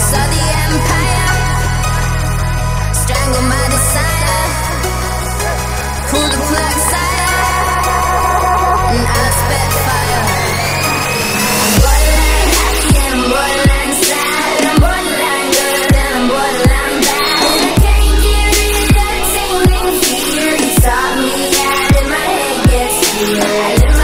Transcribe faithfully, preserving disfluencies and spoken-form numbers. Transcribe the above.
Saw the empire strangle my desire. Pull the plug sire, and I spit fire. I'm borderline happy and I'm borderline sad. I'm borderline good and I'm borderline bad. And I can't get rid of that tingling fear. You taught me how and my head gets clear.